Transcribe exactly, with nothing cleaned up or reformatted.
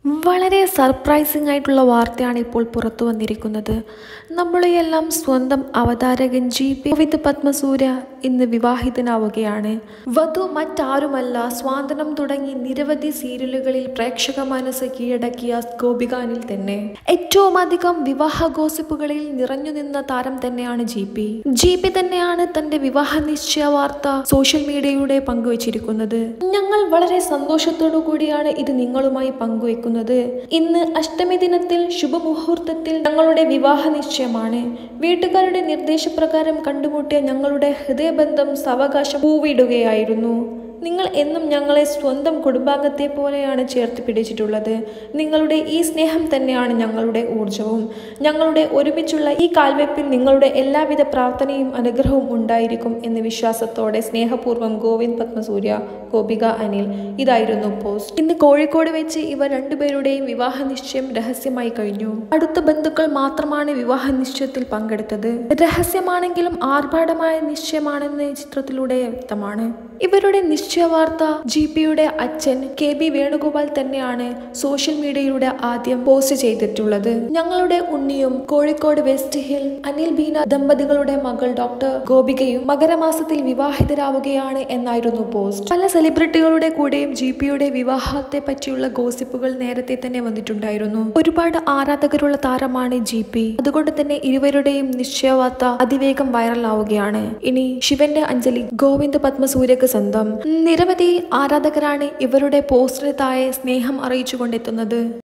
വളരെ സർപ്രൈസിംഗ് ആയിട്ടുള്ള വാർത്തയാണ് ഇപ്പോൾ പുറത്തു വന്നിരിക്കുന്നത്. നമ്മളെയെല്ലാം സ്വന്തം അവതാരകൻ ജി പി ഗോവിന്ദ് പത്മസൂര്യ ഇന്ന് വിവാഹിതനാവുകയാണ്. വധു മറ്റാരുമല്ല, സ്വാതന്ത്ര്യം തുടങ്ങി നിരവധി സീരിയലുകളിൽ പ്രേക്ഷക മനസ്സ് കീഴടക്കിയ ഗോപിക അനിൽ തന്നെ. ഏറ്റവും അധികം വിവാഹ ഗോസിപ്പുകളിൽ നിറഞ്ഞു നിന്ന താരം തന്നെയാണ് ജി പി. ജി പി തന്നെയാണ് തന്റെ വിവാഹ നിശ്ചയ വാർത്ത സോഷ്യൽ മീഡിയയിലൂടെ പങ്കുവച്ചിരിക്കുന്നത്. ഞങ്ങൾ വളരെ സന്തോഷത്തോടു കൂടിയാണ് ഇത് നിങ്ങളുമായി പങ്കുവെക്കുന്നത്. ഇന്ന് അഷ്ടമി ദിനത്തിൽ ശുഭമുഹൂർത്തത്തിൽ ഞങ്ങളുടെ വിവാഹ നിശ്ചയമാണ്. വീട്ടുകാരുടെ നിർദ്ദേശപ്രകാരം കണ്ടുമുട്ടിയ ഞങ്ങളുടെ ഹൃദയബന്ധം സാവകാശം പൂവിടുകയായിരുന്നു. നിങ്ങൾ എന്നും ഞങ്ങളെ സ്വന്തം കുടുംബാംഗത്തെ പോലെയാണ് ചേർത്ത് പിടിച്ചിട്ടുള്ളത്. നിങ്ങളുടെ ഈ സ്നേഹം തന്നെയാണ് ഞങ്ങളുടെ ഊർജവും. ഞങ്ങളുടെ ഒരുമിച്ചുള്ള ഈ കാൽവെപ്പിൽ നിങ്ങളുടെ എല്ലാവിധ പ്രാർത്ഥനയും അനുഗ്രഹവും ഉണ്ടായിരിക്കും എന്ന വിശ്വാസത്തോടെ സ്നേഹപൂർവ്വം ഗോവിന്ദ് പത്മസൂര്യ, ഗോപിക അനിൽ. ഇതായിരുന്നു പോസ്റ്റ്. ഇന്ന് കോഴിക്കോട് വെച്ച് ഇവർ രണ്ടുപേരുടെയും വിവാഹ നിശ്ചയം രഹസ്യമായി കഴിഞ്ഞു. അടുത്ത ബന്ധുക്കൾ മാത്രമാണ് വിവാഹ നിശ്ചയത്തിൽ പങ്കെടുത്തത്. രഹസ്യമാണെങ്കിലും ആർഭാടമായ നിശ്ചയമാണെന്ന് ചിത്രത്തിലൂടെ വ്യക്തമാണ്. ഇവരുടെ നിശ്ചയ വാർത്ത ജി പിയുടെ അച്ഛൻ കെ ബി വേണുഗോപാൽ തന്നെയാണ് സോഷ്യൽ മീഡിയയിലൂടെ ആദ്യം പോസ്റ്റ് ചെയ്തിട്ടുള്ളത്. ഞങ്ങളുടെ ഉണ്ണിയും കോഴിക്കോട് വെസ്റ്റ് ഹിൽ അനിൽ ബീന ദമ്പതികളുടെ മകൾ ഡോക്ടർ ഗോപികയും മകരമാസത്തിൽ വിവാഹിതരാവുകയാണ് എന്നായിരുന്നു പോസ്റ്റ്. പല സെലിബ്രിറ്റികളുടെ കൂടെയും ജി പിയുടെ വിവാഹത്തെ പറ്റിയുള്ള ഗോസിപ്പുകൾ നേരത്തെ തന്നെ വന്നിട്ടുണ്ടായിരുന്നു. ഒരുപാട് ആരാധകരുള്ള താരമാണ് ജി പി. അതുകൊണ്ട് തന്നെ ഇരുവരുടെയും നിശ്ചയ വാർത്ത അതിവേഗം വൈറലാവുകയാണ്. ഇനി ശിവന്റെ അഞ്ജലി ഗോവിന്ദ് പത്മസൂര്യക്ക് സ്വന്തം. നിരവധി ആരാധകരാണ് ഇവരുടെ പോസ്റ്റിന് താഴെ സ്നേഹം അറിയിച്ചു കൊണ്ടെത്തുന്നത്.